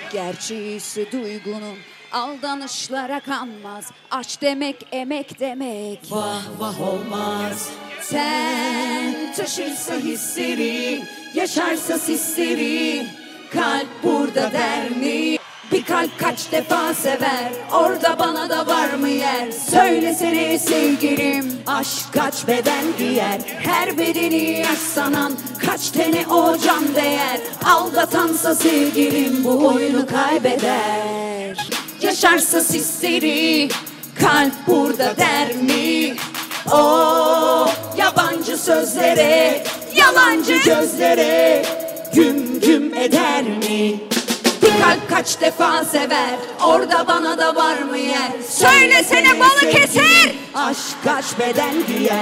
Gerçeğisi duygunun aldanışlara kanmaz. Aşk demek emek demek. Vah vah olmaz. Sen taşırsa hisleri, yaşarsa sisleri, kalp burada der mi? Bir kalp kaç defa sever, orada bana da var mı yer? Söylesene sevgilim, aşk kaç beden giyer? Her bedeni yaş sanan, kaç tane o can değer? Aldatansa sevgilim bu oyunu kaybeder. Yaşarsa sisleri, kalp burada der mi? O yabancı sözlere, yalancı gözlere güm güm eder mi? Bir kalp kaç defa sever, orada bana da var mı yer? Söylesene Balıkesir, aşk kaç beden giyer?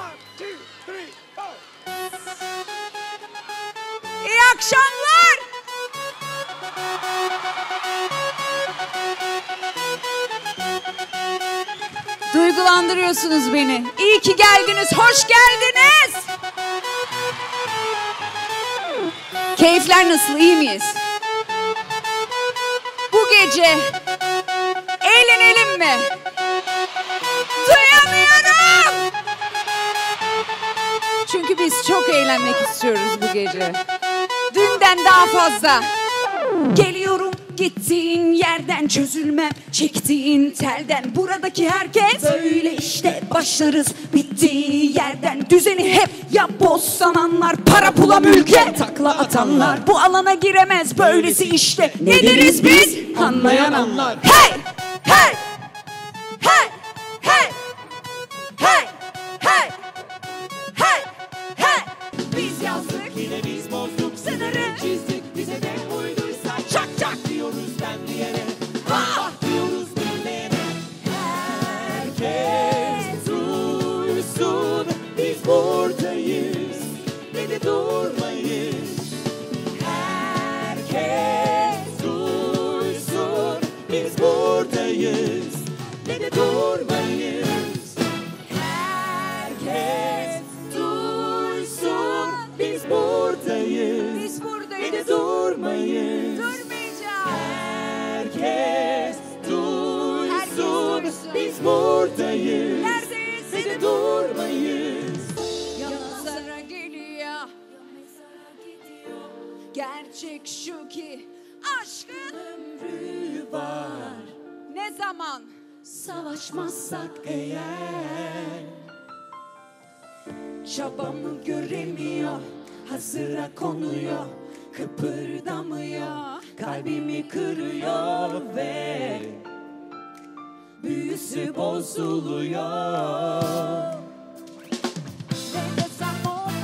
İyi akşamlar. Duygulandırıyorsunuz beni. İyi ki geldiniz, hoş geldiniz. Keyifler nasıl, iyi miyiz? Bu gece eğlenelim mi? Duyamıyorum. Çünkü biz çok eğlenmek istiyoruz bu gece. Dünden daha fazla. Geliyorum gittiğin yerden, çözülmem çektiğin telden. Buradaki herkes böyle işte, başlarız bittiği yerden. Düzeni hep ya boz sananlar, para pula mülke takla atanlar. Bu alana giremez böylesi işte. Ne deriz biz? Anlayan anlar. Hey! Hey! Hey! Hey! Hey! Hey! Hey! Hey! Biz yazdık, yine biz bozduk sınırı. Çizdik, bize de uyduysa çak çak diyoruz ben diyene. Vah diyoruz millere. Herkes duysun, biz buradayız, ne de durmayız. Herkes duysun, biz buradayız, ne de durmayız. Herkes duysun, biz buradayız, ne de durmayız. Herkes duysun, biz buradayız, ne de durmayız. Ya mezara geliyor, gerçek şu ki aşkın ömrü var. Ne zaman savaşmazsak eğer, çabamı göremiyor, hazıra konuyor, kıpırdamıyor, kalbimi kırıyor ve büyüsü bozuluyor. Ne desem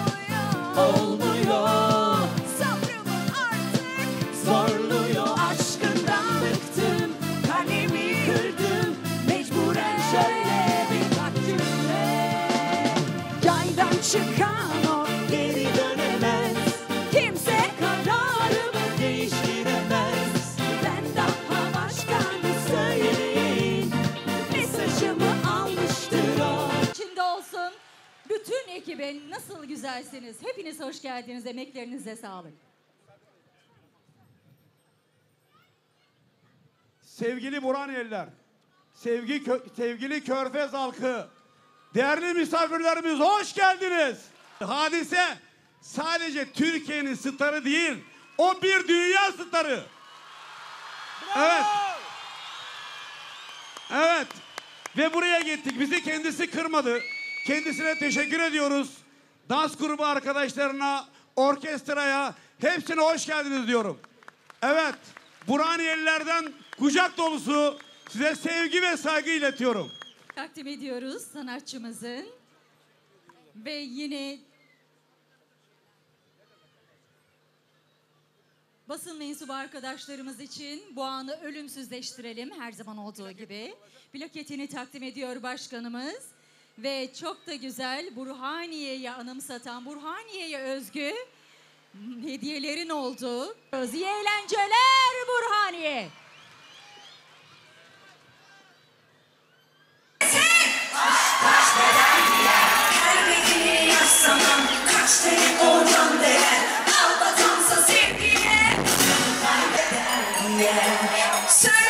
olmuyor, sabrımı artık zorluyor. Aşkından bıktım, kalemi kırdım, mecburen şöyle birkaç cümle. Yaydan çıkan o geri dönemez, kimse kararımı değiştiremez. Ben daha başkanı söyleyeyim, mesajımı almıştır o. İçinde olsun. Bütün ekibe nasıl güzelsiniz. Hepiniz hoş geldiniz. Emeklerinize sağlık. Sevgili Burhaniyeliler, sevgili Körfez halkı, değerli misafirlerimiz hoş geldiniz. Hadise sadece Türkiye'nin starı değil, o bir dünya starı. Evet. Evet. Ve buraya gittik. Bizi kendisi kırmadı. Kendisine teşekkür ediyoruz. Dans grubu arkadaşlarına, orkestraya, hepsine hoş geldiniz diyorum. Evet. Burhaniyelilerden kucak dolusu size sevgi ve saygı iletiyorum. Takdim ediyoruz sanatçımızın. Ve yine basın mensubu arkadaşlarımız için bu anı ölümsüzleştirelim her zaman olduğu gibi. Plaketini takdim ediyor başkanımız. Ve çok da güzel Burhaniye'yi anımsatan, Burhaniye'ye özgü hediyelerin olduğu. İyi eğlenceler Burhaniye. yeah. Say